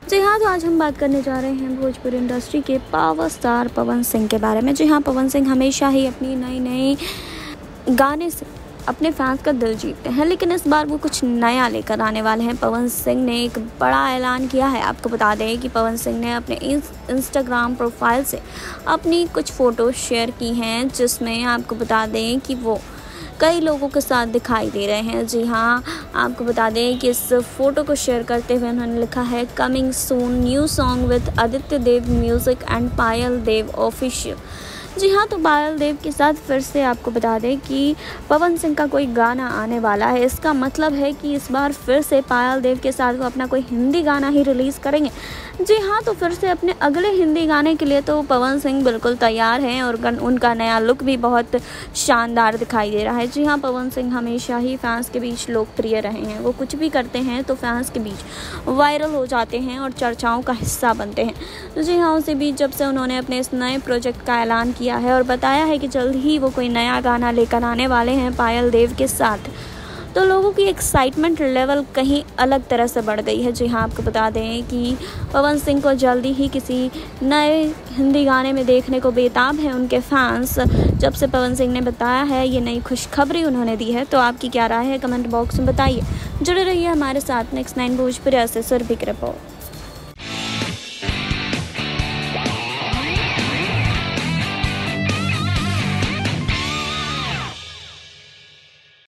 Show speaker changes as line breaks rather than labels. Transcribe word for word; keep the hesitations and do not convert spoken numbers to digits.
जी हाँ, तो आज हम बात करने जा रहे हैं भोजपुरी इंडस्ट्री के पावर स्टार पवन सिंह के बारे में। जी हाँ, पवन सिंह हमेशा ही अपनी नई नई गाने से अपने फैंस का दिल जीतते हैं, लेकिन इस बार वो कुछ नया लेकर आने वाले हैं। पवन सिंह ने एक बड़ा ऐलान किया है। आपको बता दें कि पवन सिंह ने अपने इंस्टाग्राम प्रोफाइल से अपनी कुछ फ़ोटो शेयर की हैं, जिसमें आपको बता दें कि वो कई लोगों के साथ दिखाई दे रहे हैं। जी हाँ, आपको बता दें कि इस फोटो को शेयर करते हुए उन्होंने लिखा है, coming soon new song with Aditya Dev music and Payal Dev official. जी हाँ, तो पायल देव के साथ फिर से आपको बता दें कि पवन सिंह का कोई गाना आने वाला है। इसका मतलब है कि इस बार फिर से पायल देव के साथ वो अपना कोई हिंदी गाना ही रिलीज़ करेंगे। जी हाँ, तो फिर से अपने अगले हिंदी गाने के लिए तो पवन सिंह बिल्कुल तैयार हैं और उनका नया लुक भी बहुत शानदार दिखाई दे रहा है। जी हाँ, पवन सिंह हमेशा ही फैंस के बीच लोकप्रिय रहे हैं। वो कुछ भी करते हैं तो फैंस के बीच वायरल हो जाते हैं और चर्चाओं का हिस्सा बनते हैं। जी हाँ, उसी बीच जब से उन्होंने अपने इस नए प्रोजेक्ट का ऐलान किया है और बताया है कि जल्द ही वो कोई नया गाना लेकर आने वाले हैं पायल देव के साथ, तो लोगों की एक्साइटमेंट लेवल कहीं अलग तरह से बढ़ गई है। जी हाँ, आपको बता दें कि पवन सिंह को जल्दी ही किसी नए हिंदी गाने में देखने को बेताब हैं उनके फैंस। जब से पवन सिंह ने बताया है, ये नई खुशखबरी उन्होंने दी है। तो आपकी क्या राय है, कमेंट बॉक्स में बताइए। जुड़े रहिए हमारे साथ। नेक्स्ट नाइन भोजपुरी से सुरभि की रिपोर्ट।